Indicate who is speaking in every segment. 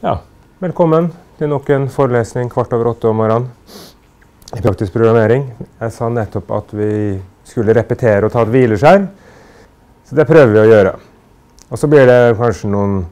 Speaker 1: Ja, velkommen til nok en forelesning 7:15 om morgenen i praktisk programmering. Jeg sa nettopp at vi skulle repetere og ta et hvileskjær, så det prøver vi å gjøre. Og så blir det kanskje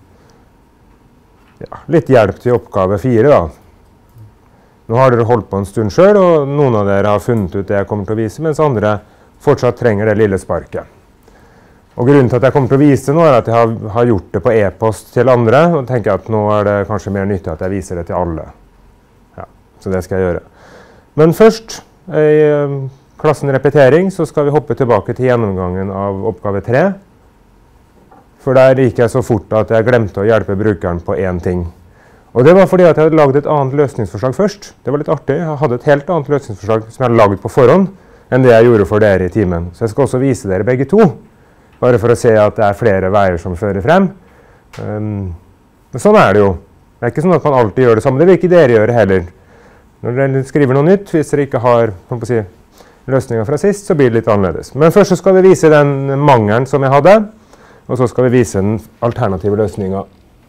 Speaker 1: litt hjelp til oppgave 4 da. Nå har dere holdt på en stund selv, og noen av dere har funnet ut det jeg kommer til å vise, mens andre fortsatt trenger det lille sparket. Og grunnen til at jeg kommer til å vise nå er at jeg har gjort det på e-post til andre, og tenker at nå er det kanskje mer nyttig at jeg viser det til alle. Ja, så det skal jeg gjøre. Men først, i klassen repetering, så skal vi hoppe tilbake til gjennomgangen av oppgave 3. For der gikk jeg så fort at jeg glemte å hjelpe brukeren på én ting. Og det var fordi at jeg hadde laget et annet løsningsforslag først. Det var litt artig. Jeg hadde et helt annet løsningsforslag som jeg hadde laget på forhånd enn det jeg gjorde for dere i timen. Så jeg skal også vise dere begge to, bare for å se at det er flere veier som fører frem. Men sånn er det jo. Det er ikke sånn at man alltid gjør det samme. Det vil ikke dere gjøre heller. Når dere skriver noe nytt, hvis dere ikke har løsninger fra sist, så blir det litt annerledes. Men først så skal vi vise den mangelen som jeg hadde, og så skal vi vise den alternative løsningen.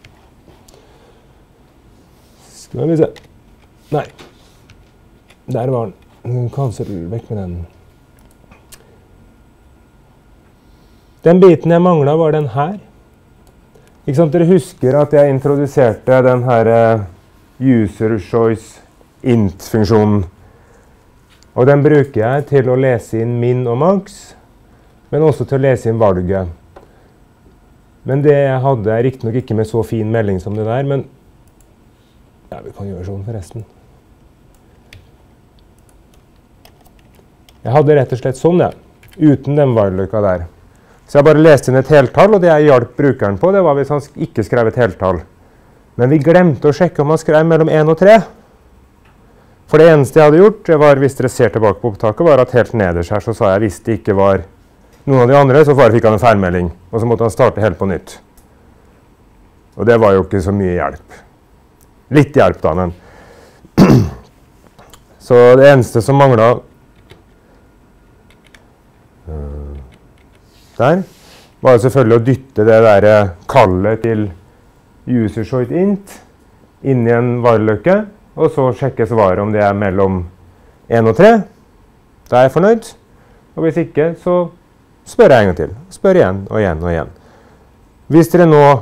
Speaker 1: Skal vi se. Nei. Der var den. Cancel vekk med den. Den biten jeg manglet var den her. Ikke sant? Dere husker at jeg introduserte den her user choice int-funksjonen. Og den bruker jeg til å lese inn min og Max, men også til å lese inn valget. Men det jeg hadde er riktig nok ikke med så fin melding som det der, men ja, vi kan gjøre sånn forresten. Jeg hadde rett og slett sånn, ja, uten den valgløyka der. Så jeg bare leste inn et heltall, og det jeg hjalp brukeren på, det var hvis han ikke skrev et heltall. Men vi glemte å sjekke om han skrev mellom 1 og 3. For det eneste jeg hadde gjort, var, hvis dere ser tilbake på opptaket, var at helt nederst her så sa jeg hvis det ikke var noen av de andre, så bare fikk han en feilmelding. Og så måtte han starte helt på nytt. Og det var jo ikke så mye hjelp. Litt hjelp da, men. Så det eneste som manglet der, var selvfølgelig å dytte det der kallet til user choice int inn i en vareløkke, og så sjekke svaret om det er mellom 1 og 3. Da er jeg fornøyd. Og hvis ikke, så spør jeg en gang til. Spør igjen og igjen og igjen. Hvis dere nå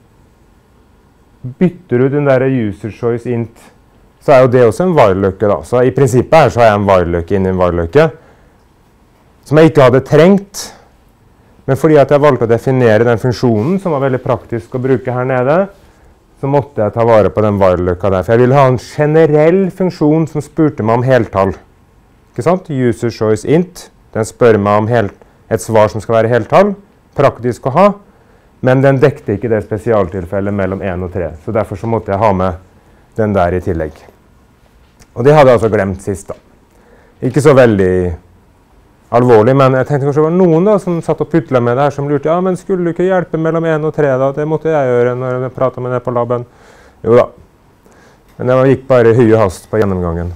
Speaker 1: bytter ut den der user choice int, så er jo det også en vareløkke da. Så i prinsippet her så har jeg en vareløkke inn i en vareløkke, som jeg ikke hadde trengt. Men fordi at jeg valgte å definere den funksjonen, som var veldig praktisk å bruke her nede, så måtte jeg ta vare på den vareløkka der. For jeg ville ha en generell funksjon som spurte meg om heltall. Ikke sant? User choice int. Den spør meg om et svar som skal være heltall. Praktisk å ha. Men den dekte ikke det spesialtilfellet mellom 1 og 3. Så derfor så måtte jeg ha med den der i tillegg. Og det hadde jeg altså glemt sist da. Ikke så veldig alvorlig, men jeg tenkte kanskje det var noen da som satt og putlet med det her, som lurte, ja, men skulle du ikke hjelpe mellom 1 og 3 da? Det måtte jeg gjøre når jeg pratet med det på laben. Jo da. Men jeg gikk bare høy og hast på gjennomgangen.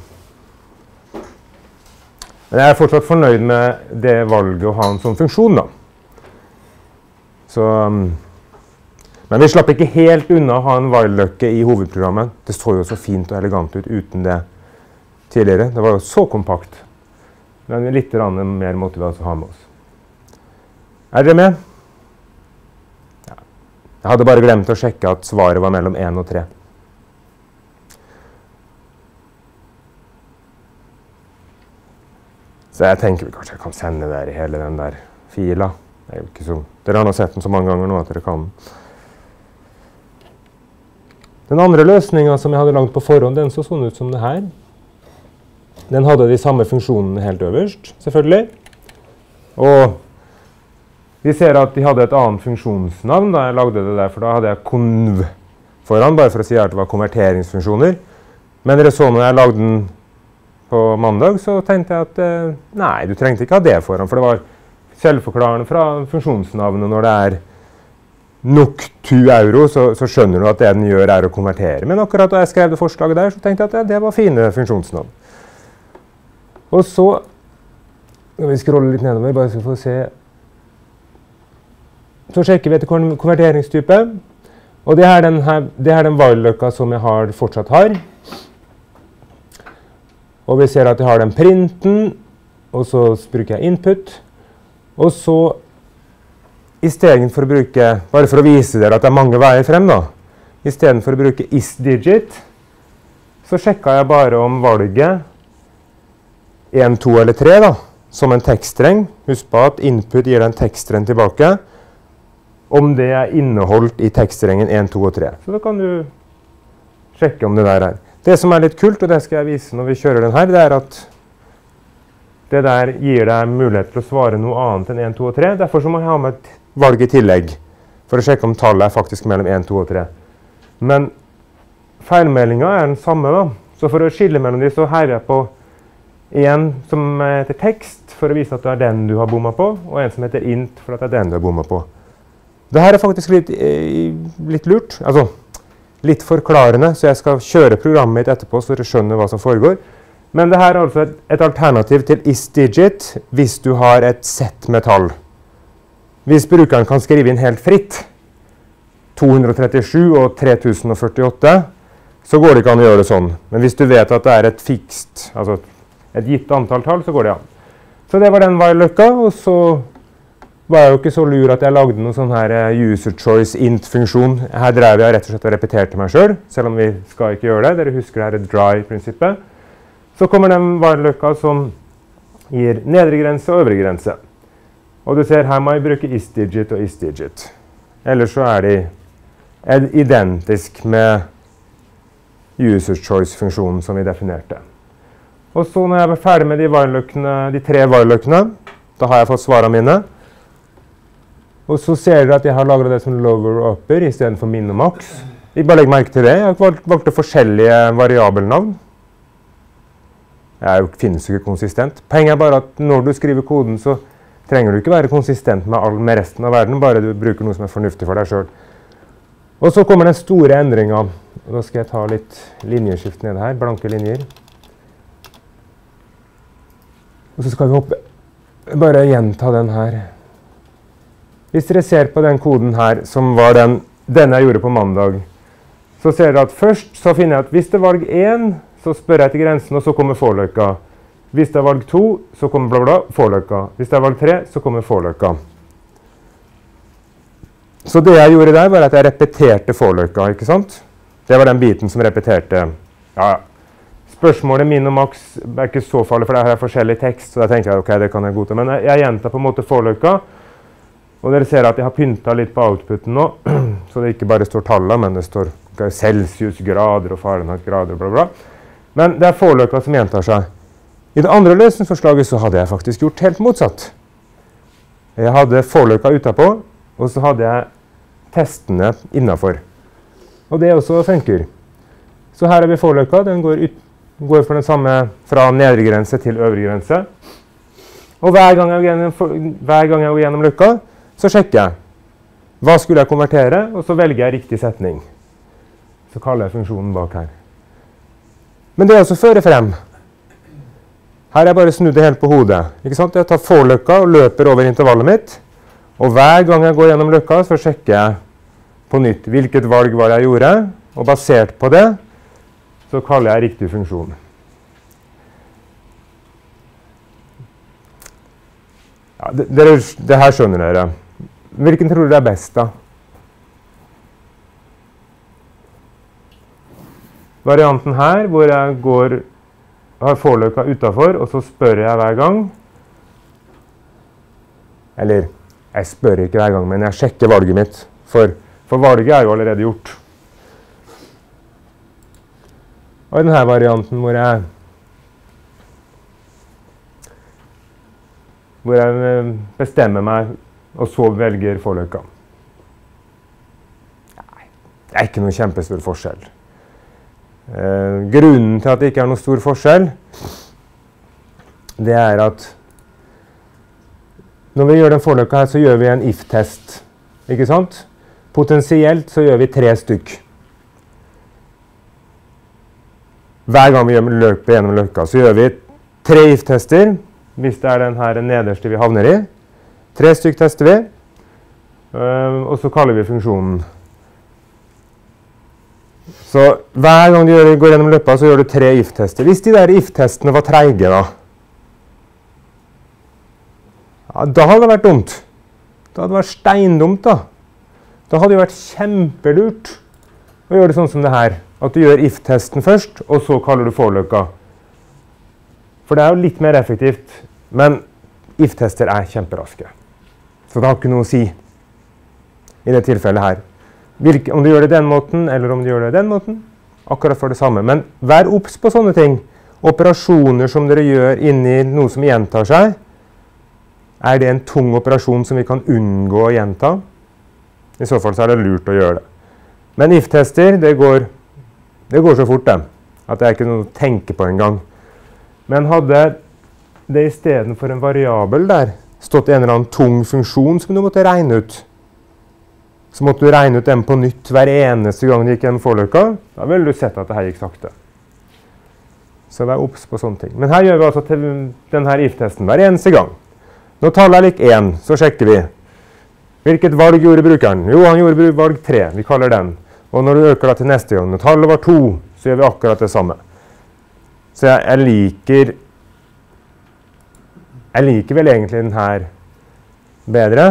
Speaker 1: Men jeg er fortsatt fornøyd med det valget å ha en sånn funksjon da. Så, men vi slapp ikke helt unna å ha en while-løkke i hovedprogrammet. Det så jo så fint og elegant ut uten det tidligere. Det var jo så kompakt. Men litt mer måtte vi altså ha med oss. Er dere med? Ja. Jeg hadde bare glemt å sjekke at svaret var mellom 1 og 3. Så jeg tenker kanskje jeg kan sende dere hele den der fila. Det er jo ikke så, dere har nå sett den så mange ganger nå at dere kan. Den andre løsningen som jeg hadde langt på forhånd, den så sånn ut som det her. Den hadde de samme funksjonene helt øverst, selvfølgelig. Og vi ser at de hadde et annet funksjonsnavn da jeg lagde det der, for da hadde jeg conv foran, bare for å si at det var konverteringsfunksjoner. Men dere så når jeg lagde den på mandag, så tenkte jeg at nei, du trengte ikke ha det foran, for det var selvforklarende fra funksjonsnavnet. Når det er nok 2 euro, så skjønner du at det den gjør er å konvertere. Men akkurat da jeg skrev det forslaget der, så tenkte jeg at det var fine funksjonsnavn. Og så skal vi scrolle litt nedover, bare så få se. Så sjekker vi etter konverteringstype. Og det er den while-løkka som jeg fortsatt har. Og vi ser at jeg har den printen, og så bruker jeg input. Og så, i stedet for å bruke, bare for å vise dere at det er mange veier frem da, i stedet for å bruke is-digit, så sjekket jeg bare om valget 1, 2 eller 3 da, som en tekststreng. Husk på at input gir en tekststreng tilbake, om det er inneholdt i tekststrengen 1, 2 og 3. Så da kan du sjekke om det der er. Det som er litt kult, og det skal jeg vise når vi kjører den her, det er at det der gir deg mulighet til å svare noe annet enn 1, 2 og 3. Derfor så må jeg ha med et valg i tillegg, for å sjekke om tallet er faktisk mellom 1, 2 og 3. Men feilmeldingen er den samme da. Så for å skille mellom de, så hever jeg på en som heter tekst, for å vise at det er den du har bommet på, og en som heter int, for at det er den du har bommet på. Dette er faktisk litt lurt, altså litt forklarende, så jeg skal kjøre programmet mitt etterpå, så dere skjønner hva som foregår. Men dette er altså et alternativ til is-digit hvis du har et sett med tall. Hvis brukeren kan skrive inn helt fritt, 237 og 3048, så går det ikke an å gjøre det sånn. Men hvis du vet at det er et fikst, altså et gitt antall tall, så går det an. Så det var den while-løkka, og så var jeg jo ikke så lur at jeg lagde noen sånn her user choice int-funksjon. Her drev jeg rett og slett og repeterte meg selv om vi skal ikke gjøre det. Dere husker det her dry-prinsippet. Så kommer den while-løkka som gir nedre grense og øvre grense. Og du ser her må jeg bruke is-digit og is-digit. Ellers så er de identisk med user choice-funksjonen som vi definerte. Og så når jeg var ferdig med de 3 while-løkkene, da har jeg fått svarene mine. Og så ser dere at jeg har lagret det som lower og upper i stedet for min og max. Jeg bare legger merke til det. Jeg har valgt forskjellige variabelnavn. Jeg finnes jo ikke konsistent. Poenget er bare at når du skriver koden, så trenger du ikke være konsistent med resten av verden, bare du bruker noe som er fornuftig for deg selv. Og så kommer den store endringen. Og da skal jeg ta litt linjeskift ned her, blanke linjer. Og så skal vi bare gjenta den her. Hvis dere ser på den koden her, som var den jeg gjorde på mandag, så ser dere at først så finner jeg at hvis det er valg 1, så spør jeg til grensen, og så kommer forløkka. Hvis det er valg 2, så kommer bla bla, forløkka. Hvis det er valg 3, så kommer forløkka. Så det jeg gjorde der var at jeg repeterte forløkka, ikke sant? Det var den biten som repeterte. Ja, spørsmålet min og Max er ikke så farlig, for det her er forskjellig tekst, så da tenker jeg, ok, det kan jeg godta. Men jeg gjentar på en måte forløkka, og dere ser at jeg har pyntet litt på outputen nå, så det ikke bare står tallet, men det står Celsius, grader og Fahrenheit, grader, bla bla. Men det er forløkka som gjentar seg. I det andre løsningsforslaget så hadde jeg faktisk gjort helt motsatt. Jeg hadde forløkka utenpå, og så hadde jeg testene innenfor. Og det også funker. Så her er vi forløkka, den går for den samme fra nedre grense til øvre grense. Og hver gang jeg går gjennom løkka, så sjekker jeg. Hva skulle jeg konvertere? Og så velger jeg riktig setning. Så kaller jeg funksjonen bak her. Men det er også føre frem. Her har jeg bare snudd det helt på hodet. Ikke sant? Jeg tar forløkka og løper over intervallet mitt. Og hver gang jeg går gjennom løkka, så sjekker jeg på nytt hvilket valg var jeg gjorde. Og basert på det, så kaller jeg riktig funksjon. Ja, det her skjønner dere. Hvilken tror dere er best da? Varianten her, hvor jeg har forløkka utenfor, og så spør jeg hver gang. Eller, jeg spør ikke hver gang, men jeg sjekker valget mitt. For valget er jo allerede gjort. Og i denne varianten hvor jeg bestemmer meg, og så velger forløkka. Nei, det er ikke noen kjempestor forskjell. Grunnen til at det ikke er noen stor forskjell, det er at når vi gjør den forløkka her, så gjør vi en if-test, ikke sant? Potensielt så gjør vi 3 stykk. Hver gang vi gjør løpet gjennom løkka, så gjør vi 3 if-tester, hvis det er den her nederste vi havner i. 3 stykk tester vi, og så kaller vi funksjonen. Så hver gang du går gjennom løpet, så gjør du 3 if-tester. Hvis de der if-testene var treige da, ja, da hadde det vært dumt. Da hadde det vært steindumt da. Da hadde det vært kjempelurt å gjøre det sånn som det her. At du gjør if-testen først, og så kaller du for-løkka. For det er jo litt mer effektivt, men if-tester er kjemperaske. Så det har ikke noe å si i det tilfellet her. Om du gjør det den måten, eller om du gjør det den måten, akkurat for det samme. Men vær obs på sånne ting. Operasjoner som dere gjør inni noe som gjentar seg. Er det en tung operasjon som vi kan unngå å gjenta? I så fall så er det lurt å gjøre det. Men if-tester, det går så fort det, at det er ikke noe å tenke på en gang. Men hadde det i stedet for en variabel der, stått en eller annen tung funksjon som du måtte regne ut, så måtte du regne ut den på nytt hver eneste gang du gikk gjennom for-løkka, da ville du sett at det her gikk sakte. Så vær obs på sånne ting. Men her gjør vi altså til denne if-testen hver eneste gang. Når tallet er lik 1, så sjekker vi. Hvilket valg gjorde brukeren? Jo, han gjorde valg 3. Vi kaller den. Og når du øker det til neste gang, når tallet var 2, så gjør vi akkurat det samme. Så jeg liker vel egentlig den her bedre.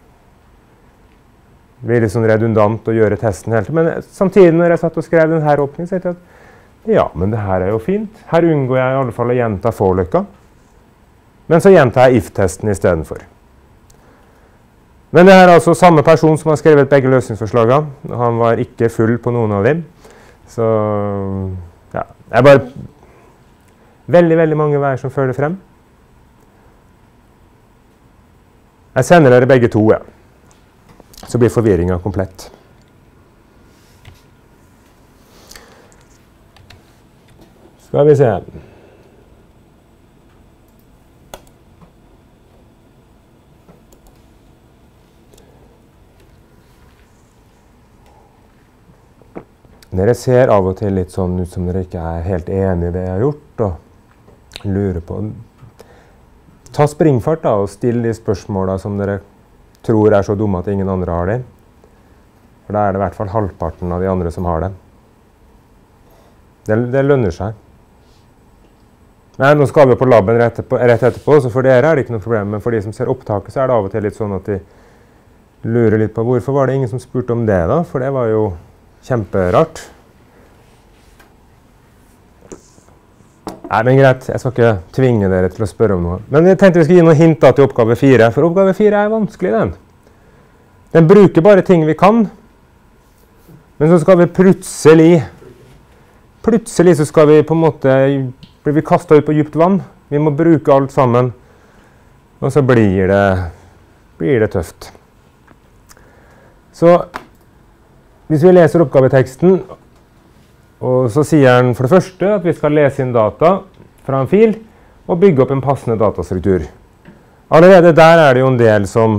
Speaker 1: Det blir litt sånn redundant å gjøre testen helt. Men samtidig når jeg satt og skrev denne åpningen, så tenkte jeg at ja, men det her er jo fint. Her unngår jeg i alle fall å gjenta for-løkka. Men så gjentar jeg if-testen i stedet for. Men det er altså samme person som har skrevet begge løsningsforslagene. Han var ikke full på noen av dem. Så ja, det er bare veldig mange veier som fører frem. Jeg sender dere begge to, ja. Så blir forvirringen komplett. Skal vi se. Dere ser av og til litt sånn ut som dere ikke er helt enige i det jeg har gjort, og lurer på. Ta springfart da, og still de spørsmålene som dere tror er så dumme at ingen andre har det. For da er det i hvert fall halvparten av de andre som har det. Det lønner seg. Nei, nå skal vi på labben rett etterpå, så for dere er det ikke noe problem, men for de som ser opptaket, så er det av og til litt sånn at de lurer litt på hvorfor var det ingen som spurte om det da, for det var jo kjemperart. Nei, men greit, jeg skal ikke tvinge dere til å spørre om noe. Men jeg tenkte vi skulle gi noen hint da til oppgave 4, for oppgave 4 er vanskelig den. Den bruker bare ting vi kan, men så skal vi plutselig så skal vi på en måte, blir vi kastet ut på dypt vann. Vi må bruke alt sammen, og så blir det tøft. Så hvis vi leser oppgaveteksten, og så sier den for det første at vi skal lese inn data fra en fil og bygge opp en passende datastruktur. Allerede der er det jo en del som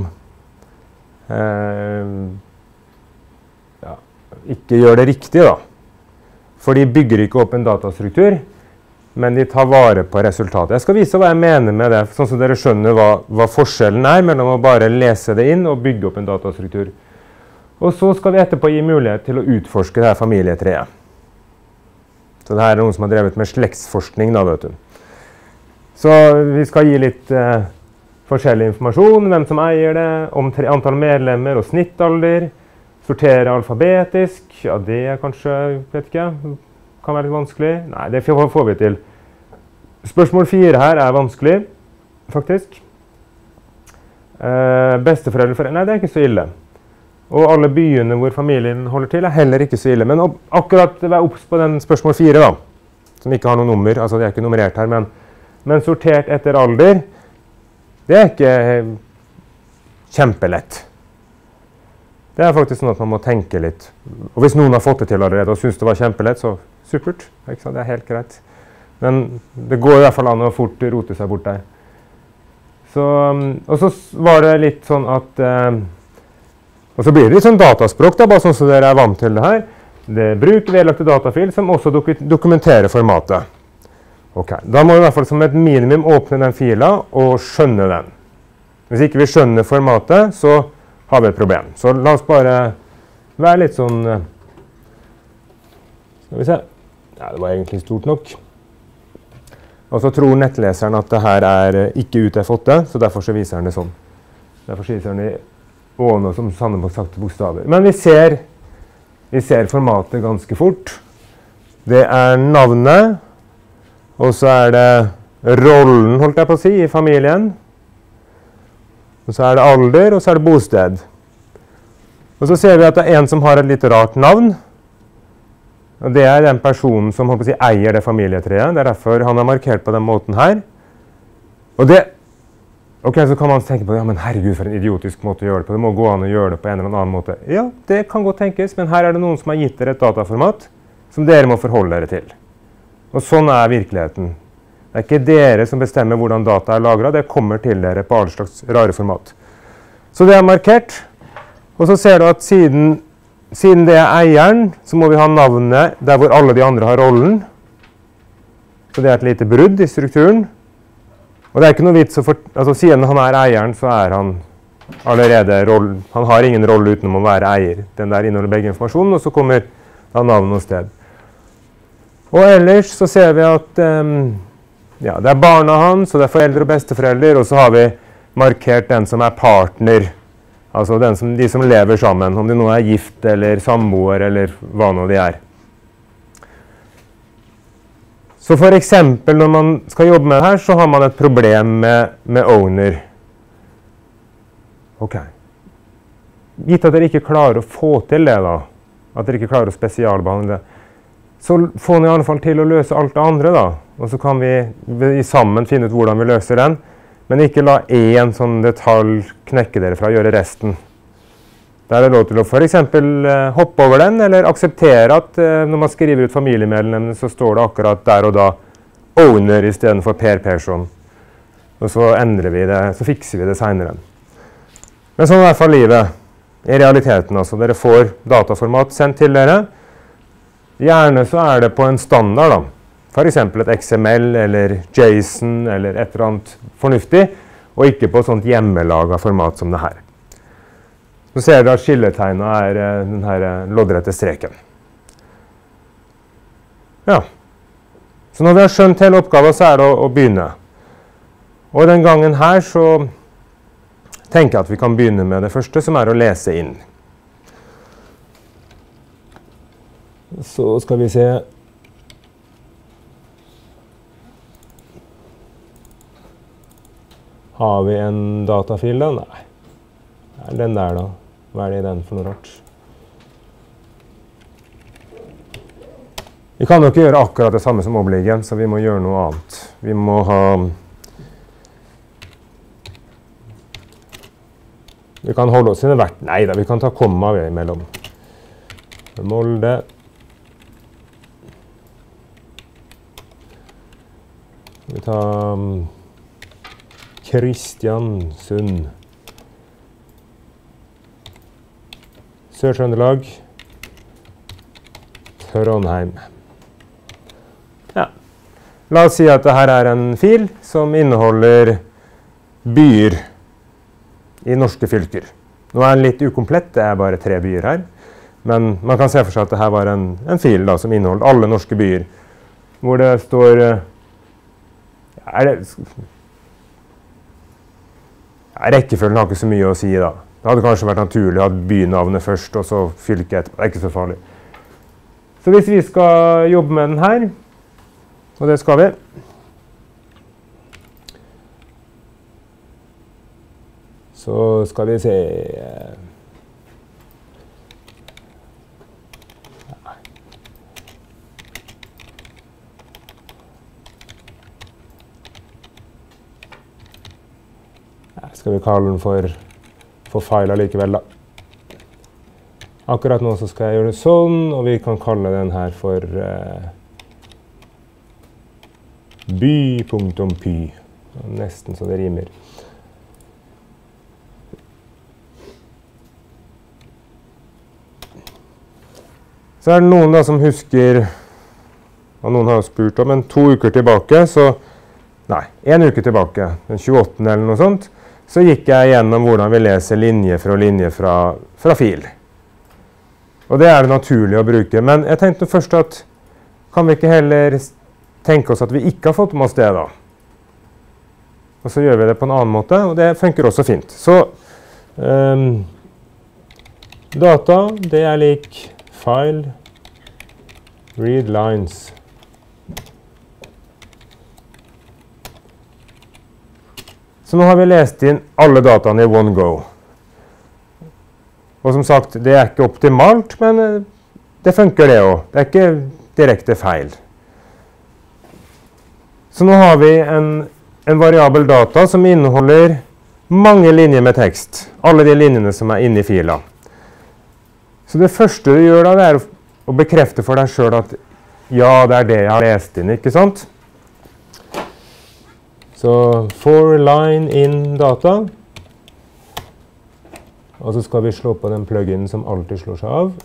Speaker 1: ikke gjør det riktig da. For de bygger ikke opp en datastruktur, men de tar vare på resultatet. Jeg skal vise hva jeg mener med det, sånn så dere skjønner hva forskjellen er mellom å bare lese det inn og bygge opp en datastruktur. Og så skal vi etterpå gi mulighet til å utforske det her familietreet. Så det her er noen som har drevet med slektsforskning da, vet du. Så vi skal gi litt forskjellig informasjon, hvem som eier det, om antall medlemmer og snittalder, sortere alfabetisk, ja det er kanskje, vet ikke, kan være litt vanskelig. Nei, det får vi til. Spørsmål 4 her er vanskelig, faktisk. Besteforeldre, nei det er ikke så ille. Og alle byene hvor familien holder til er heller ikke så ille. Men akkurat vær obs på den spørsmål 4 da, som ikke har noe nummer, altså det er ikke nummerert her, men sortert etter alder, det er ikke kjempelett. Det er faktisk sånn at man må tenke litt. Og hvis noen har fått det til allerede og synes det var kjempelett, så supert, ikke sant? Det er helt greit. Men det går i hvert fall an å fort rote seg bort der. Og så var det litt sånn at og så blir det litt sånn dataspråk, da, bare sånn som dere er vant til det her. Det bruker vedlagte datafil som også dokumenterer formatet. Ok, da må vi i hvert fall som et minimum åpne den fila og skjønne den. Hvis ikke vi skjønner formatet, så har vi et problem. Så la oss bare være litt sånn Skal vi se. Ja, det var egentlig stort nok. Og så tror nettleseren at det her er ikke UTF-8, så derfor så viser den det sånn. Derfor viser den det åne som sammenlagte bokstaver. Men vi ser formatet ganske fort. Det er navnet, og så er det rollen, holdt jeg på å si, i familien. Og så er det alder, og så er det bosted. Og så ser vi at det er en som har et litt rart navn. Og det er den personen som holdt på å si, eier det familietreet. Det er derfor han er markert på den måten her. Og det, ok, så kan man tenke på, ja, men herregud, for en idiotisk måte å gjøre det på. Det må gå an å gjøre det på en eller annen måte. Ja, det kan godt tenkes, men her er det noen som har gitt dere et dataformat som dere må forholde dere til. Og sånn er virkeligheten. Det er ikke dere som bestemmer hvordan data er lagret, det kommer til dere på alle slags rare format. Så det er markert. Og så ser du at siden det er eieren, så må vi ha navnet der hvor alle de andre har rollen. Så det er et lite brudd i strukturen. Og det er ikke noe vits altså siden han er eieren, så er han allerede han har ingen rolle utenom å være eier. Den der inneholder begge informasjonen, og så kommer da navn og sted. Og ellers så ser vi at ja, det er barna hans, og det er foreldre og besteforeldre, og så har vi markert den som er partner. Altså de som lever sammen, om de nå er gift eller samboer eller hva nå de er. Så for eksempel når man skal jobbe med det her, så har man et problem med owner. Ok. Gitt at dere ikke klarer å få til det da, at dere ikke klarer å spesialbehandle det, så får ni i alle fall til å løse alt det andre da. Og så kan vi sammen finne ut hvordan vi løser den. Men ikke la en sånn detalj knekke dere fra å gjøre resten. Da er det lov til å for eksempel hoppe over den, eller akseptere at når man skriver ut familiemedlemmene, så står det akkurat der og da owner i stedet for Per Persson. Og så endrer vi det, så fikser vi det senere. Men sånn er i hvert fall livet i realiteten. Altså. Dere får dataformat sendt til dere. Gjerne så er det på en standard da. For eksempel et XML eller JSON eller et eller annet fornuftig, og ikke på et sånt hjemmelaget format som det her. Så ser dere at skilletegnet er den her loddrette streken. Ja. Så når vi har skjønt hele oppgaven, så er det å begynne. Og den gangen her så tenker jeg at vi kan begynne med det første, som er å lese inn. Så skal vi se. Har vi en datafil da? Nei. Det er den der da. Hva er det i den for noe rart? Vi kan jo ikke gjøre akkurat det samme som oppleggen, så vi må gjøre noe annet. Vi må ha... Vi kan holde oss i det hvert... Nei da, vi kan ta komma ved imellom. Molde. Vi tar... Kristiansund. Sør-Trøndelag. Trondheim. Ja. La oss si at dette er en fil som inneholder byer i norske fylker. Nå er den litt ukomplett, det er bare 3 byer her. Men man kan se for seg at dette var en fil da, som inneholder alle norske byer. Hvor det står... rekkefølgen har ikke så mye å si da. Det hadde kanskje vært naturlig å ha bynavnet først, og så fylket etterpå. Det er ikke så farlig. Så hvis vi skal jobbe med den her, og det skal vi, så skal vi se... Skal vi kalle den for file likevel da. Akkurat nå så skal jeg gjøre det sånn, og vi kan kalle den her for by.py. Nesten så det rimer. Så er det noen da som husker, og noen har spurt om, men 2 uker tilbake, så, nei, 1 uke tilbake, den 28. eller noe sånt, så gikk jeg gjennom hvordan vi leser linje fra fil. Og det er det naturlig å bruke, men jeg tenkte først at kan vi ikke heller tenke oss at vi ikke har fått med oss det da? Og så gjør vi det på en annen måte, og det funker også fint. Så data, det er lik file, read lines. Så nå har vi lest inn alle dataene i one go. Og som sagt, det er ikke optimalt, men det funker det også. Det er ikke direkte feil. Så nå har vi en variabel data som inneholder mange linjer med tekst. Alle de linjene som er inne i fila. Så det første du gjør da, det er å bekrefte for deg selv at ja, det er det jeg har lest inn, ikke sant? Så for line in data. Og så skal vi slå på den pluginen som alltid slår seg av.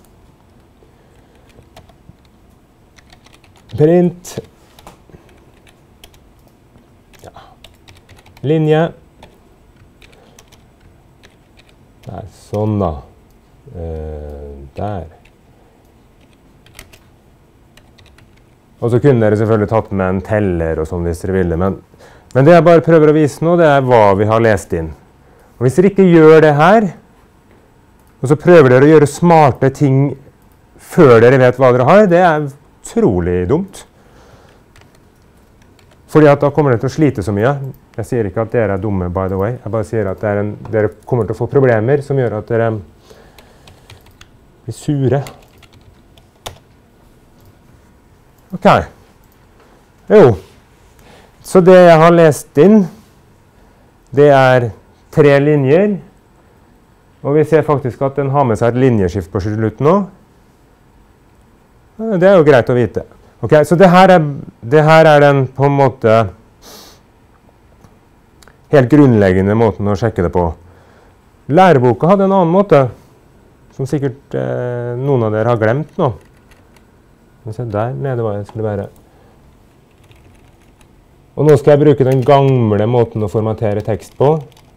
Speaker 1: Print. Ja. Linje. Der, sånn da. Der. Og så kunne dere selvfølgelig tatt med en teller og sånn hvis dere ville, men det jeg bare prøver å vise nå, det er hva vi har lest inn. Og hvis dere ikke gjør det her, og så prøver dere å gjøre smarte ting før dere vet hva dere har, det er utrolig dumt. Fordi at da kommer dere til å slite så mye. Jeg sier ikke at dere er dumme, by the way. Jeg bare sier at dere kommer til å få problemer som gjør at dere blir sure. Ok. Jo. Så det jeg har lest inn, det er 3 linjer. Og vi ser faktisk at den har med seg et linjeskift på slutten nå. Det er jo greit å vite. Ok, så det her er den på en måte helt grunnleggende måten å sjekke det på. Læreboka hadde en annen måte, som sikkert noen av dere har glemt nå. Se der nede hva det skulle være. Og nå skal jeg bruke den gamle måten å formatere tekst på.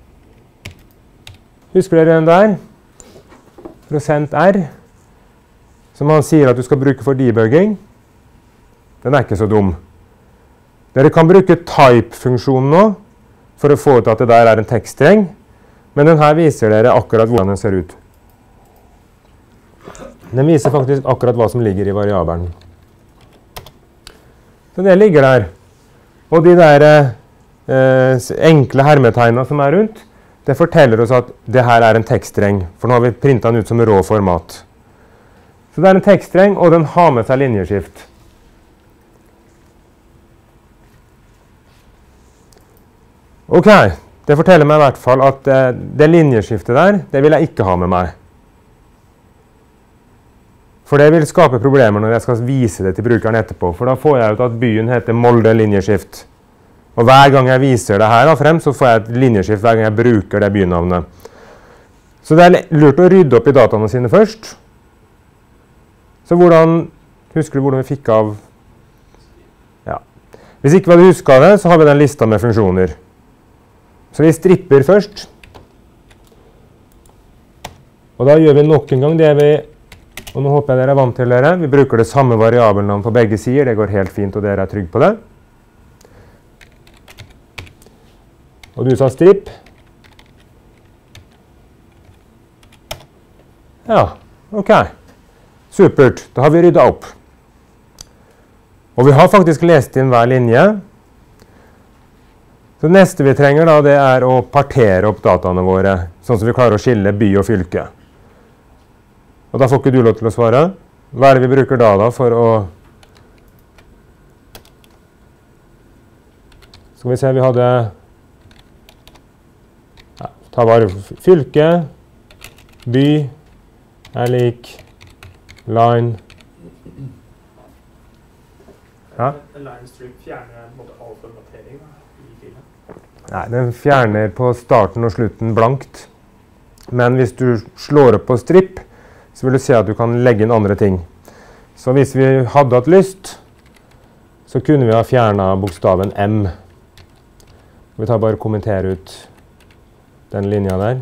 Speaker 1: Husker dere den der? %R, som han sier at du skal bruke for debugging. Den er ikke så dum. Dere kan bruke type-funksjonen nå, for å få ut at det der er en tekststreng. Men den her viser dere akkurat hvordan den ser ut. Den viser faktisk akkurat hva som ligger i variabelen. Så det ligger der. Og de der enkle hermetegnene som er rundt, det forteller oss at det her er en tekststreng, for nå har vi printet den ut som rå format. Så det er en tekststreng, og den har med seg linjeskift. Ok, det forteller meg i hvert fall at det linjeskiftet der, det vil jeg ikke ha med meg. For det vil skape problemer når jeg skal vise det til brukeren etterpå, for da får jeg ut at byen heter Molde linjeskift. Og hver gang jeg viser det her frem, så får jeg et linjeskift hver gang jeg bruker det bynavnet. Så det er lurt å rydde opp i dataene sine først. Så husker du hvordan vi fikk av? Ja. Hvis ikke vi hadde husket det, så har vi den lista med funksjoner. Så vi stripper først. Og da gjør vi nok en gang det og nå håper jeg dere er vant til dere. Vi bruker det samme variabelnavn på begge sider. Det går helt fint, og dere er trygge på det. Og du sa strip. Ja, ok. Supert. Da har vi ryddet opp. Og vi har faktisk lest inn hver linje. Så det neste vi trenger da, det er å partere opp dataene våre, sånn som vi klarer å skille by og fylke. Og da får ikke du lov til å svare. Hva er det vi bruker da for å... Skal vi se, vi hadde... Ja, ta bare fylke, by, er lik, line. Ja?
Speaker 2: Line strip fjerner all formatering i filen.
Speaker 1: Nei, den fjerner på starten og slutten blankt. Men hvis du slår opp på strip, så vil du se at du kan legge inn andre ting. Så hvis vi hadde hatt lyst, så kunne vi ha fjernet bokstaven M. Vi tar bare og kommenterer ut den linja der.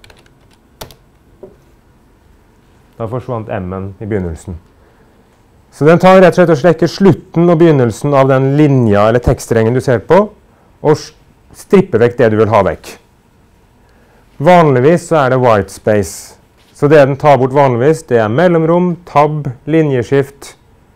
Speaker 1: Da forsvant M-en i begynnelsen. Så den tar rett og slett og slekker slutten og begynnelsen av den linja eller tekststrengen du ser på, og stripper vekk det du vil ha vekk. Vanligvis så er det white space. Så det den tar bort vanligvis, det er mellomrom, tab, linjeskift,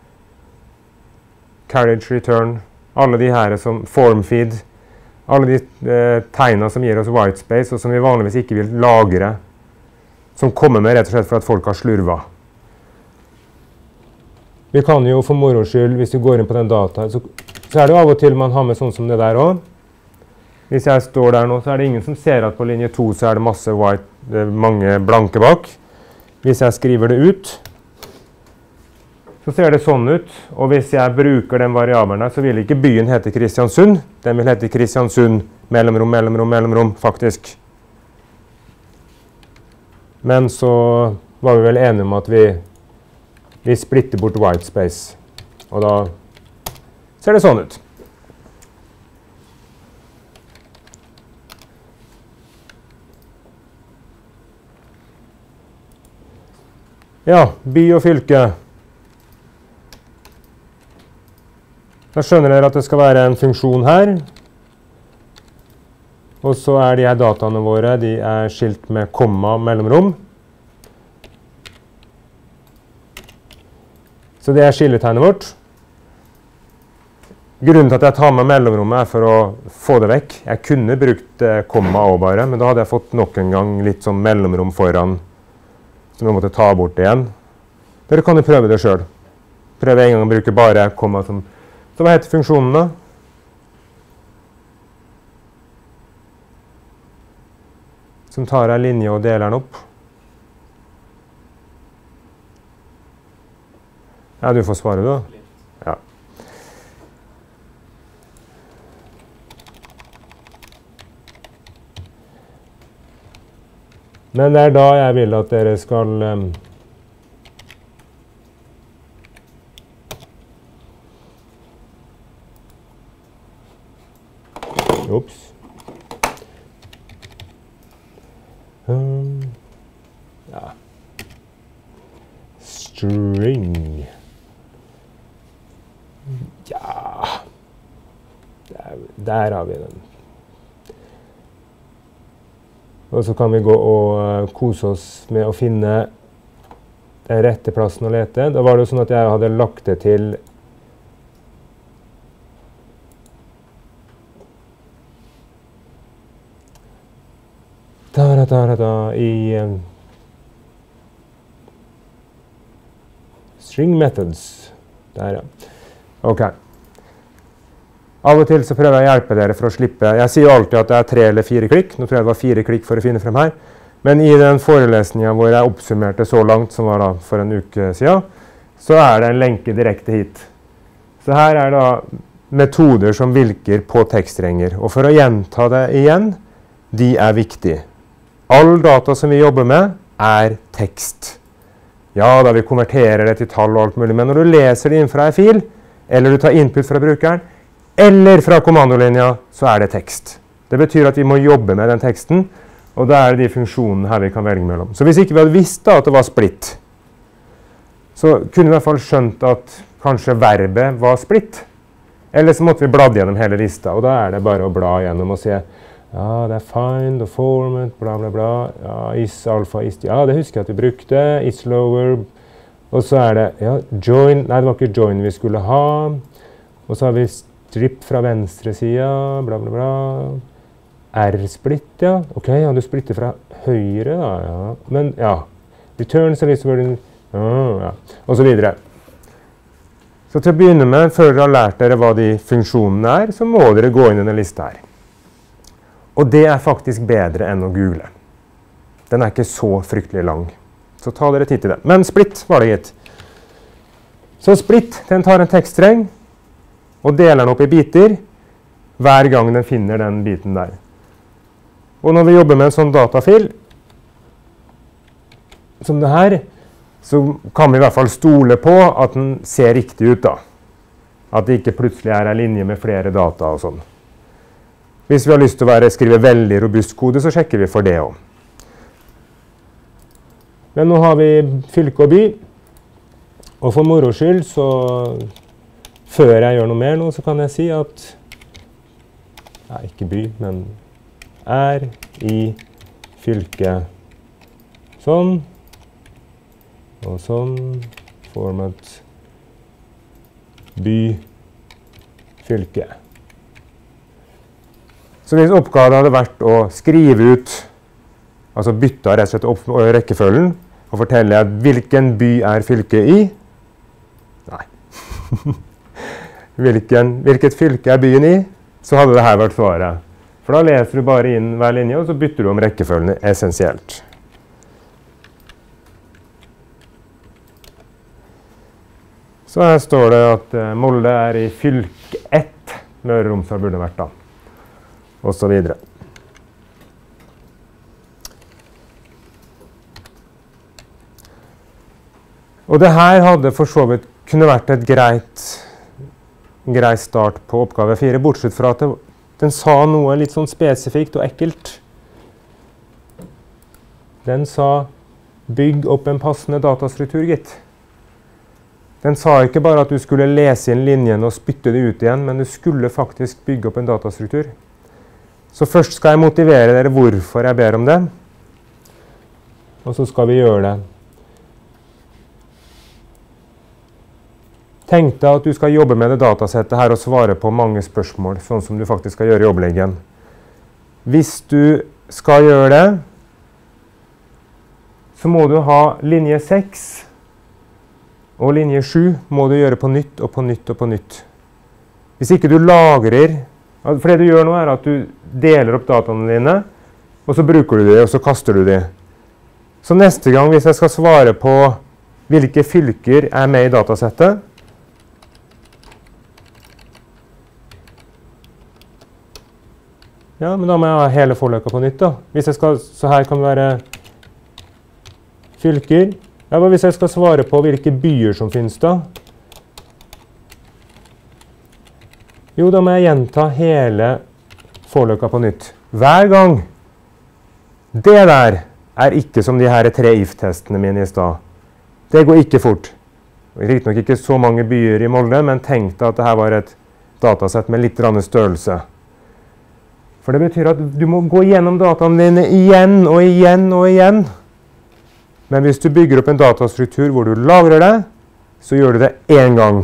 Speaker 1: carriage return, alle de her som form feed, alle de tegnene som gir oss white space, og som vi vanligvis ikke vil lagre, som kommer med rett og slett for at folk har slurvet. Vi kan jo for moro skyld, hvis du går inn på den data, så er det jo av og til man har med sånn som det der også. Hvis jeg står der nå, så er det ingen som ser at på linje 2 så er det masse white, mange blanke bak. Hvis jeg skriver det ut, så ser det sånn ut. Og hvis jeg bruker den variabelen her, så vil ikke byen hete Kristiansund. Den vil hete Kristiansund, mellomrom, mellomrom, mellomrom, faktisk. Men så var vi vel enige om at vi splitter bort white space. Og da ser det sånn ut. Ja, by og fylke. Da skjønner dere at det skal være en funksjon her. Og så er de her dataene våre, de er skilt med komma mellomrom. Så det er skilletegnet vårt. Grunnen til at jeg tar med mellomrommet er for å få det vekk. Jeg kunne brukt komma også bare, men da hadde jeg fått nok en gang litt sånn mellomrom foran, så vi måtte ta bort det igjen. Dere kan jo prøve det selv. Prøve en gang å bruke bare komma som... Så hva heter funksjonen da? Som tar en linje og deler den opp. Ja, du får svare da. Ja. Men det er da jeg vil at dere skal Ops. Ja. String. Ja. Der har vi den. Og så kan vi gå og kose oss med å finne den rette plassen å lete. Da var det sånn at jeg hadde lagt det til i string methods. Der, ja. Ok. Av og til så prøver jeg å hjelpe dere for å slippe. Jeg sier jo alltid at det er 3 eller 4 klikk. Nå tror jeg det var 4 klikk for å finne frem her. Men i den forelesningen hvor jeg oppsummerte så langt, som var da for en uke siden, så er det en lenke direkte hit. Så her er da metoder som virker på tekststrenger. Og for å gjenta det igjen, de er viktige. All data som vi jobber med er tekst. Ja, da vi konverterer det til tall og alt mulig, men når du leser det innenfra en fil, eller du tar input fra brukeren, eller fra kommandolinja, så er det tekst. Det betyr at vi må jobbe med den teksten, og da er det de funksjonene her vi kan velge mellom. Så hvis ikke vi hadde visst da at det var splitt, så kunne vi i hvert fall skjønt at kanskje verbet var splitt. Eller så måtte vi bladd gjennom hele lista, og da er det bare å bla gjennom og se ja, det er find og format, bla bla bla. Ja, is, alfa, is, ja, det husker jeg at vi brukte. Is lower. Og så er det, ja, join. Nei, det var ikke join vi skulle ha. Og så har vi strip fra venstre siden, bla bla bla. R-splitt, ja. Ok, ja, du splitter fra høyre da, ja. Men, ja. Returns er liksom, ja. Og så videre. Så til å begynne med, før dere har lært dere hva de funksjonene er, så må dere gå inn i denne lista her. Og det er faktisk bedre enn å google. Den er ikke så fryktelig lang. Så ta dere tid til det. Men split var det gitt. Så split, den tar en tekststreng og deler den opp i biter hver gang den finner den biten der. Og når vi jobber med en sånn datafil, som det her, så kan vi i hvert fall stole på at den ser riktig ut da. At det ikke plutselig er en linje med flere data og sånn. Hvis vi har lyst til å skrive veldig robust kode, så sjekker vi for det også. Men nå har vi fylke og by. Og for moro skyld, så før jeg gjør noe mer nå, så kan jeg si at ikke by, men er i fylket sånn, og sånn, format by, fylke. Så hvis oppgaven hadde vært å skrive ut, altså bytte rett og slett opp rekkefølgen, og fortelle at hvilken by er fylket i? Nei. Hvilket fylke er byen i? Så hadde det her vært svaret. For da leser du bare inn hver linje, og så bytter du om rekkefølgen essensielt. Så her står det at Molde er i fylke 1, Møre og Romsdal burde vært da, og så videre. Og det her hadde for så vidt kunne vært et grei start på oppgave 4, bortsett fra at den sa noe litt sånn spesifikt og ekkelt. Den sa, bygg opp en passende datastruktur, gitt. Den sa ikke bare at du skulle lese inn linjen og spytte det ut igjen, men du skulle faktisk bygge opp en datastruktur. Så først skal jeg motivere dere hvorfor jeg ber om det, og så skal vi gjøre det. Tenk deg at du skal jobbe med det datasettet her og svare på mange spørsmål, sånn som du faktisk skal gjøre i oppleggen. Hvis du skal gjøre det, så må du ha linje 6 og linje 7 må du gjøre på nytt og på nytt og på nytt. Hvis ikke du lagrer, for det du gjør nå er at du deler opp dataene dine, og så bruker du de, og så kaster du de. Så neste gang hvis jeg skal svare på hvilke fylker er med i datasettet, ja, men da må jeg ha hele forløpet på nytt da. Hvis jeg skal, så her kan det være fylker. Ja, men hvis jeg skal svare på hvilke byer som finnes da, jo, da må jeg gjenta hele forløpet på nytt. Hver gang. Det der er ikke som de her 3 if-testene mine i sted. Det går ikke fort. Riktig nok ikke så mange byer i Molde, men tenk deg at dette var et datasett med litt størrelse. For det betyr at du må gå gjennom dataene dine igjen og igjen og igjen. Men hvis du bygger opp en datastruktur hvor du lagrer det, så gjør du det en gang.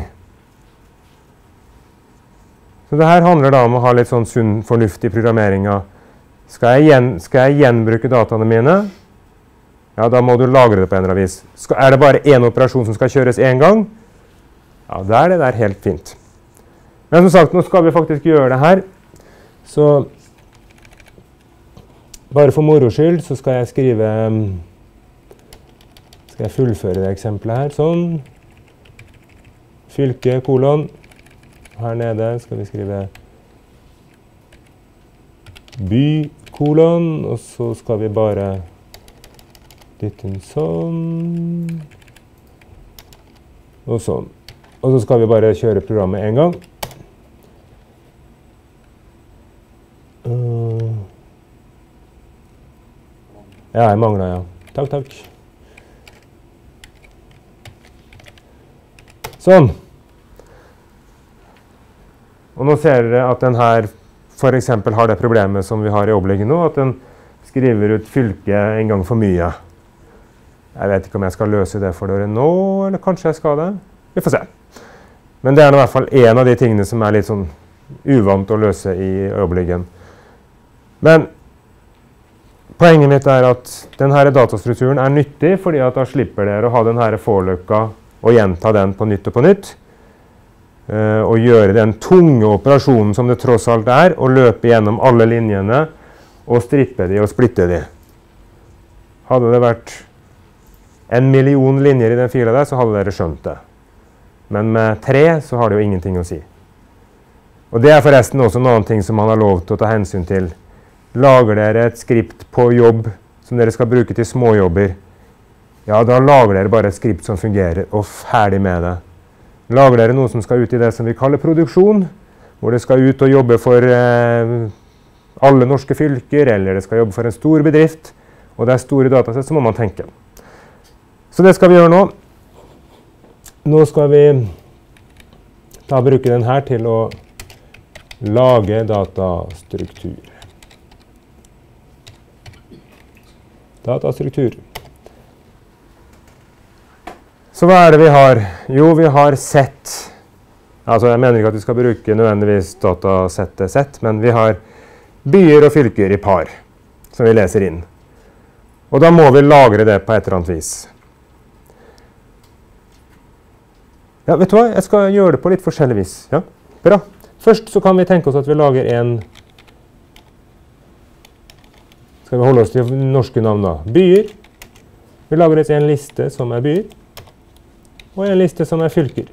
Speaker 1: Så det her handler da om å ha litt sånn sunn fornuft i programmeringen. Skal jeg gjenbruke dataene mine? Ja, da må du lagre det på en eller annen vis. Er det bare en operasjon som skal kjøres en gang? Ja, da er det der helt fint. Men som sagt, nå skal vi faktisk gjøre det her. Så bare for moro skyld så skal jeg skrive... Skal jeg fullføre det eksempelet her, sånn. Fylke, kolon. Her nede skal vi skrive by, kolon, og så skal vi bare dytte inn sånn. Og sånn. Og så skal vi bare kjøre programmet en gang. Ja, jeg mangler, ja. Takk. Sånn. Og nå ser dere at den her for eksempel har det problemet som vi har i opplegget nå, at den skriver ut fylket en gang for mye. Jeg vet ikke om jeg skal løse det for dere nå, eller kanskje jeg skal det. Vi får se. Men det er i hvert fall en av de tingene som er litt sånn uvant å løse i oppleggen. Men poenget mitt er at denne datastrukturen er nyttig, fordi at da slipper dere å ha denne forløpet og gjenta den på nytt og på nytt, og gjøre den tunge operasjonen som det tross alt er, og løpe gjennom alle linjene, og strippe de og splitte de. Hadde det vært 1 million linjer i den fila der, så hadde dere skjønt det. Men med 3 så har det jo ingenting å si. Og det er forresten også noen ting som man har lov til å ta hensyn til. Lager dere et skript på jobb som dere skal bruke til småjobber, ja, da lager dere bare et skript som fungerer, og ferdig med det. Lager dere noe som skal ut i det som vi kaller produksjon, hvor det skal ut og jobbe for alle norske fylker, eller det skal jobbe for en stor bedrift, og det er store datasett, så må man tenke. Så det skal vi gjøre nå. Nå skal vi bruke den her til å lage datastruktur. Datastruktur. Så hva er det vi har? Jo, vi har sett. Altså, jeg mener ikke at vi skal bruke nødvendigvis datasettet sett, men vi har byer og fylker i par, som vi leser inn. Og da må vi lagre det på et eller annet vis. Ja, vet du hva? Jeg skal gjøre det på litt forskjellig vis. Ja, bra. Først så kan vi tenke oss at vi lager en... Skal vi holde oss til norske navn da? Byer. Vi lager en liste som er byer. Og en liste som er fylker.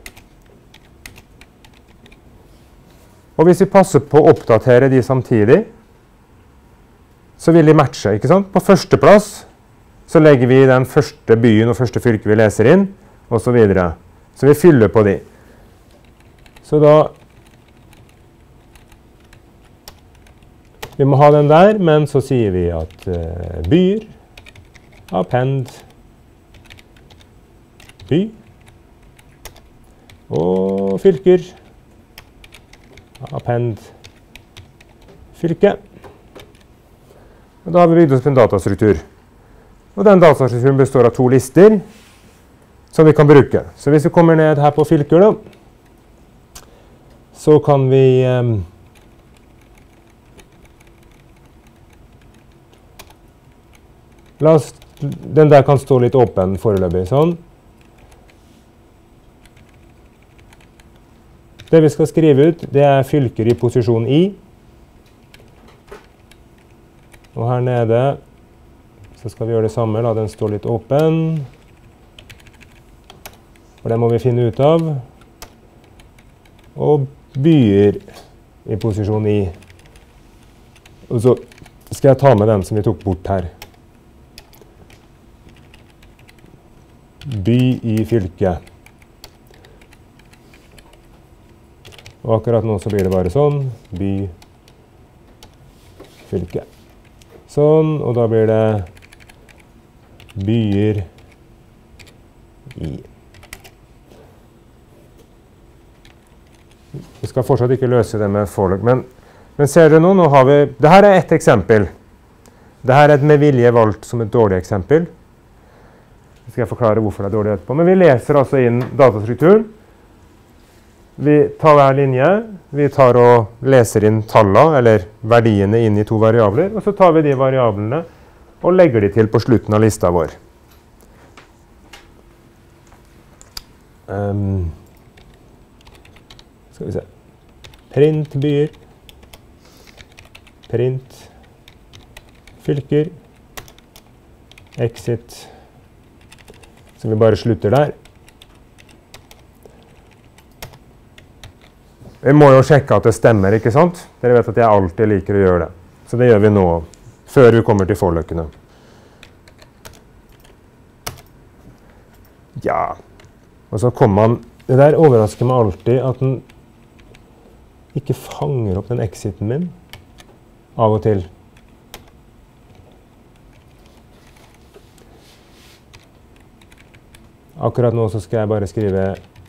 Speaker 1: Og hvis vi passer på å oppdatere de samtidig, så vil de matche, ikke sant? På første plass så legger vi den første byen og første fylke vi leser inn, og så videre. Så vi fyller på de. Så da... Vi må ha den der, men så sier vi at byer, append, by, og fylker, append, fylke. Og da har vi bygd oss en datastruktur. Og den datastrukturen består av 2 lister som vi kan bruke. Så hvis vi kommer ned her på fylker da, så kan vi den der kan stå litt åpen foreløpig, sånn. Det vi skal skrive ut, det er fylker i posisjon I. Og her nede, så skal vi gjøre det samme, la den stå litt åpen. Og det må vi finne ut av. Og byer i posisjon I. Og så skal jeg ta med den som vi tok bort her. By i fylke. Og akkurat nå så blir det bare sånn. By, fylke. Sånn, og da blir det byer i. Vi skal fortsatt ikke løse det med forløp, men ser dere nå har vi, dette er et eksempel. Dette er et med vilje valgt som et dårlig eksempel. Jeg skal forklare hvorfor det er dårlig etterpå. Men vi leser altså inn datastrukturen. Vi tar hver linje, vi tar og leser inn tallene, eller verdiene inn i 2 variabler, og så tar vi de variablene og legger de til på slutten av lista vår. Skal vi se. Print byer. Print fylker. Exit. Så vi bare slutter der. Vi må jo sjekke at det stemmer, ikke sant? Dere vet at jeg alltid liker å gjøre det. Så det gjør vi nå, før vi kommer til forløkene. Ja. Og så kommer man... Det der overrasker meg alltid at den ikke fanger opp den exiten min. Av og til. Akkurat nå så skal jeg bare skrive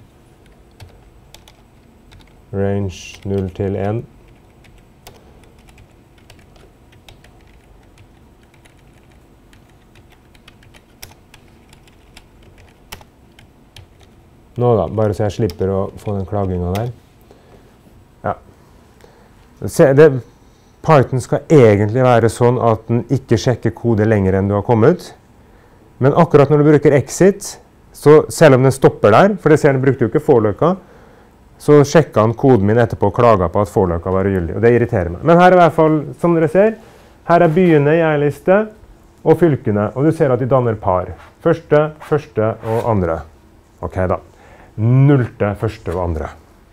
Speaker 1: range 0 til 1. Nå da, bare så jeg slipper å få den klagingen der. Ja. Python skal egentlig være sånn at den ikke sjekker kode lenger enn du har kommet. Men akkurat når du bruker exit, så selv om den stopper der, for det ser den brukte jo ikke forløka, så sjekket han koden min etterpå og klaget på at forløka var ugyldig, og det irriterer meg. Men her er i hvert fall, som dere ser, her er byene i en liste, og fylkene, og du ser at de danner par. Første og andre. Ok da. Nullte, første og andre.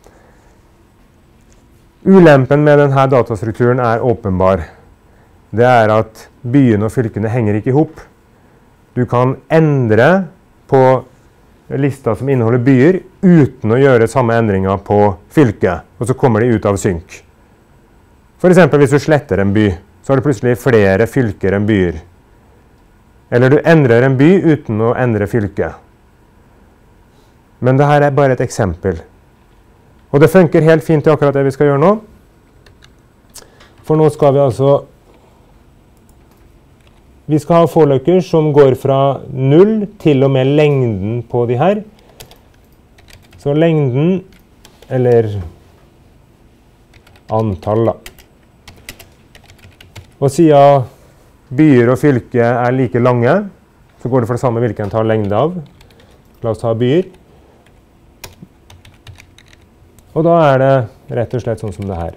Speaker 1: Ulempen med denne datastrukturen er åpenbar. Det er at byene og fylkene henger ikke ihop. Du kan endre på lista som inneholder byer, uten å gjøre samme endringer på fylket, og så kommer de ut av synk. For eksempel hvis du sletter en by, så har du plutselig flere fylker enn byer. Eller du endrer en by uten å endre fylket. Men det her er bare et eksempel. Og det funker helt fint til akkurat det vi skal gjøre nå. For nå skal vi altså vi skal ha forløkker som går fra 0 til og med lengden på de her. Så lengden, eller antall da. Og siden byer og fylke er like lange, så går det for det samme hvilken tar lengde av. La oss ta byer. Og da er det rett og slett sånn som det her.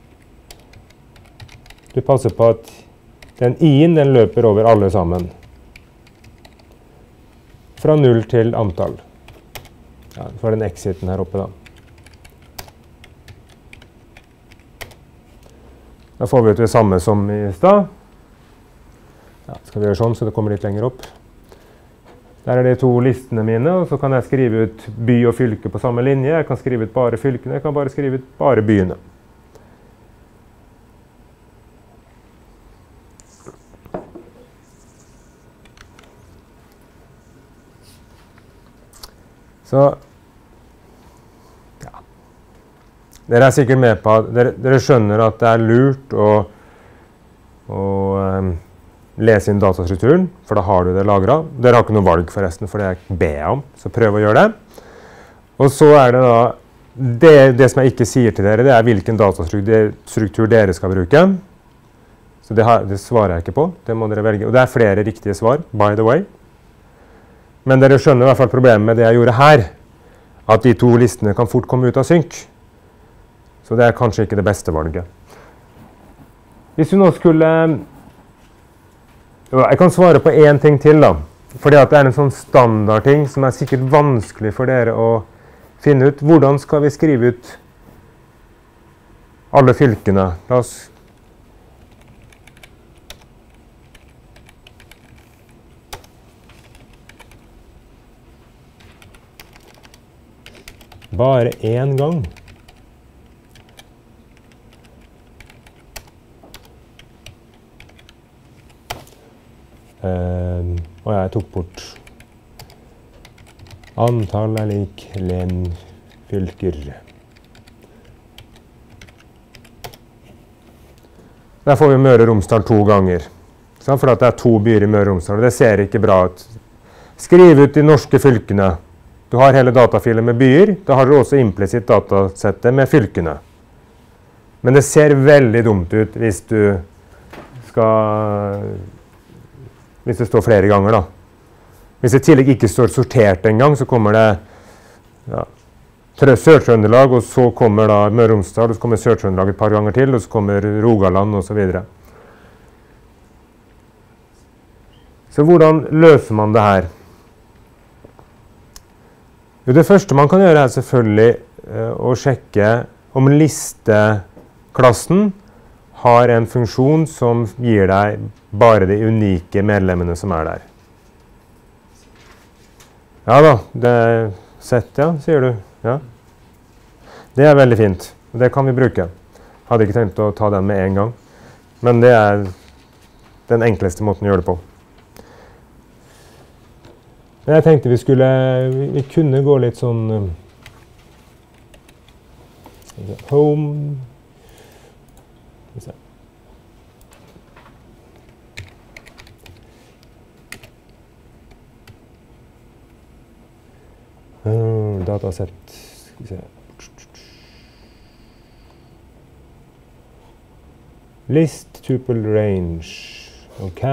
Speaker 1: Du passer på at den i-en den løper over alle sammen. Fra 0 til antall. Ja, for den exiten her oppe da. Da får vi ut det samme som i stad. Ja, skal vi gjøre sånn så det kommer litt lenger opp. Der er de to listene mine, og så kan jeg skrive ut by og fylke på samme linje. Jeg kan skrive ut bare fylkene, jeg kan bare skrive ut bare byene. Så, ja. Dere er sikkert med på at dere skjønner at det er lurt å lese inn datastrukturen, for da har du det lagret. Dere har ikke noe valg forresten, for det jeg ber om, så prøv å gjøre det. Og så er det da, det som jeg ikke sier til dere, det er hvilken datastruktur dere skal bruke. Så det svarer jeg ikke på, det må dere velge. Og det er flere riktige svar, by the way. Men dere skjønner i hvert fall problemet med det jeg gjorde her, at de to listene kan fort komme ut av synk. Så det er kanskje ikke det beste valget. Hvis vi nå skulle... Jeg kan svare på en ting til da, fordi at det er en sånn standardting som er sikkert vanskelig for dere å finne ut. Hvordan skal vi skrive ut alle fylkene? La oss bare en gang. Og jeg tok bort antall er lik fylker. Der får vi Møre og Romsdal 2 ganger. For det er 2 byer i Møre og Romsdal, og det ser ikke bra ut. Skriv ut de norske fylkene. Du har hele datafilen med byer, da har du også implisitt datasettet med fylkene. Men det ser veldig dumt ut hvis det står flere ganger da. Hvis det i tillegg ikke står sortert en gang, så kommer det Sør-Trøndelag, og så kommer da Møre og Romsdal, og så kommer Sør-Trøndelag et par ganger til, og så kommer Rogaland og så videre. Så hvordan løser man det her? Jo, det første man kan gjøre er selvfølgelig å sjekke om listeklassen har en funksjon som gir deg bare de unike medlemmene som er der. Ja da, det er sett, ja, sier du. Ja. Det er veldig fint. Det kan vi bruke. Hadde ikke tenkt å ta den med en gang. Men det er den enkleste måten å gjøre det på. Men jeg tenkte vi kunne gå litt sånn home. Datasett. Skal vi se. List tuple range. Ok.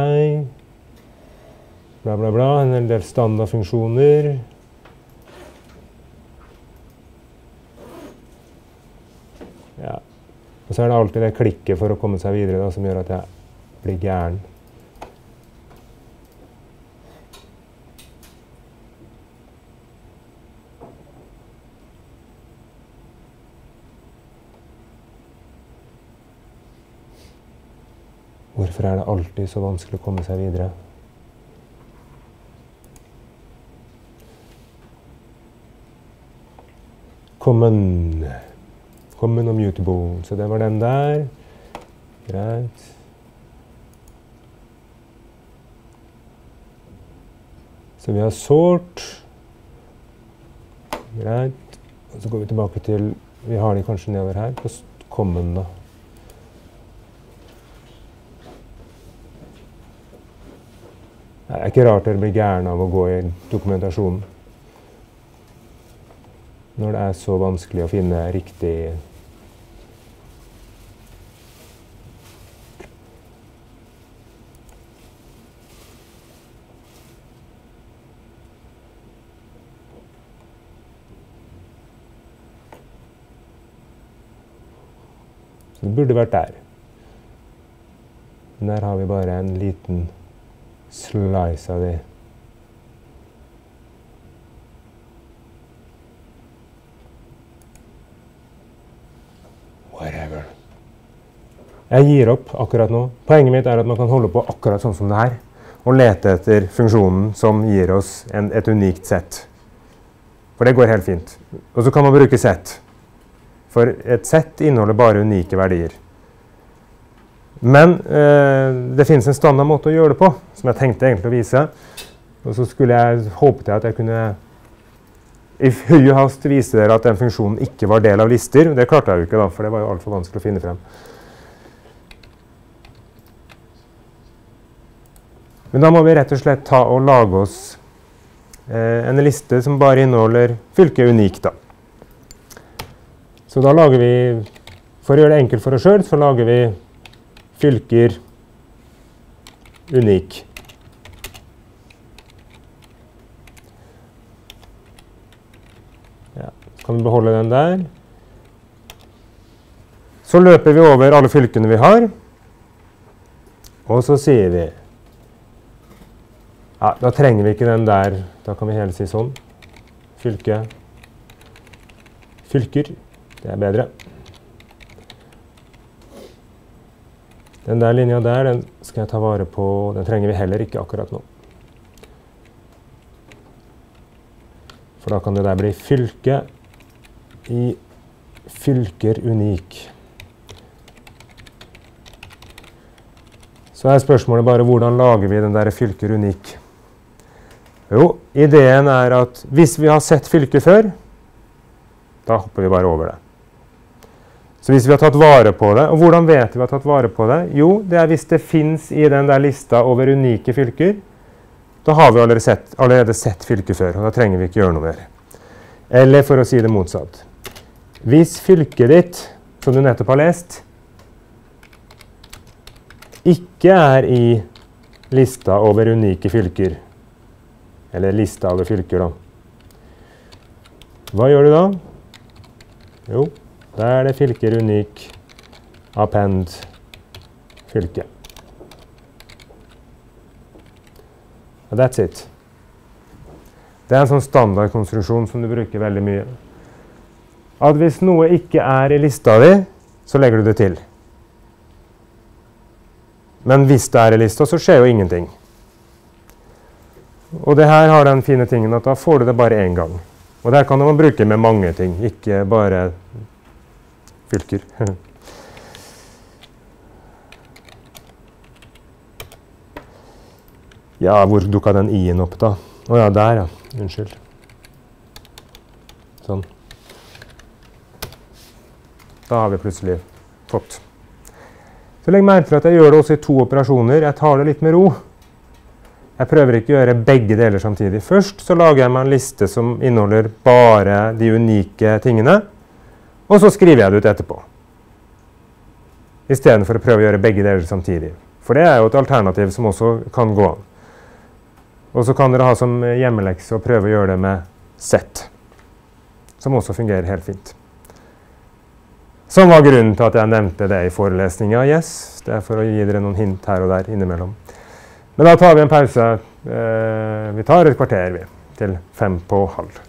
Speaker 1: Bla bla bla, en del standardfunksjoner. Ja. Og så er det alltid det klikket for å komme seg videre da, som gjør at jeg blir gæren. Hvorfor er det alltid så vanskelig å komme seg videre? Common og mutable, så det var den der. Greit. Så vi har sort. Greit. Og så går vi tilbake til, vi har de kanskje nedover her, på common da. Det er ikke rart dere blir gærne av å gå i dokumentasjonen. Når det er så vanskelig å finne riktig Så det burde vært der. Men der har vi bare en liten slice av det. Whatever. Jeg gir opp akkurat nå. Poenget mitt er at man kan holde på akkurat sånn som det her, og lete etter funksjonen som gir oss et unikt sett. For det går helt fint. Og så kan man bruke sett. For et sett inneholder bare unike verdier. Men det finnes en standard måte å gjøre det på, som jeg tenkte egentlig å vise. Og så skulle jeg håpet at jeg kunne i hui og hast vise dere at den funksjonen ikke var del av lister. Det klarte jeg jo ikke da, for det var jo alt for vanskelig å finne frem. Men da må vi rett og slett ta og lage oss en liste som bare inneholder fylke unik da. Så da lager vi, for å gjøre det enkelt for oss selv, så lager vi fylker unik. Ja, så kan vi beholde den der. Så løper vi over alle fylkene vi har, og så sier vi, ja, da trenger vi ikke den der, da kan vi hele si sånn, fylke, fylker. Det er bedre. Den der linja der, den skal jeg ta vare på. Den trenger vi heller ikke akkurat nå. For da kan det der bli fylke i fylker unik. Så er spørsmålet bare hvordan lager vi den der fylker unik? Jo, ideen er at hvis vi har sett fylke før, da hopper vi bare over det. Så hvis vi har tatt vare på det, og hvordan vet vi har tatt vare på det? Jo, det er hvis det finnes i den der lista over unike fylker, da har vi allerede sett fylker før, og da trenger vi ikke gjøre noe mer. Eller for å si det motsatt. Hvis fylket ditt, som du nettopp har lest, ikke er i lista over unike fylker, eller lista over fylker da, hva gjør du da? Jo, da er det fylker unik, append, fylke. And that's it. Det er en sånn standardkonstruksjon som du bruker veldig mye. At hvis noe ikke er i lista di, så legger du det til. Men hvis det er i lista, så skjer jo ingenting. Og det her har den fine tingen at da får du det bare en gang. Og det her kan man bruke med mange ting, ikke bare fylker. Ja, hvor dukket den i-en opp da? Åja, der ja. Unnskyld. Sånn. Da har vi plutselig fått. Så legg merke til at jeg gjør det også i 2 operasjoner. Jeg tar det litt med ro. Jeg prøver ikke å gjøre begge deler samtidig. Først så lager jeg meg en liste som inneholder bare de unike tingene, og så skriver jeg det ut etterpå. I stedet for å prøve å gjøre begge deler samtidig. For det er jo et alternativ som også kan gå an. Og så kan dere ha som hjemmelekse å prøve å gjøre det med set, som også fungerer helt fint. Som var grunnen til at jeg nevnte det i forelesningen, yes. Det er for å gi dere noen hint her og der innimellom. Men da tar vi en pause. Vi tar et kvarter til 5:30.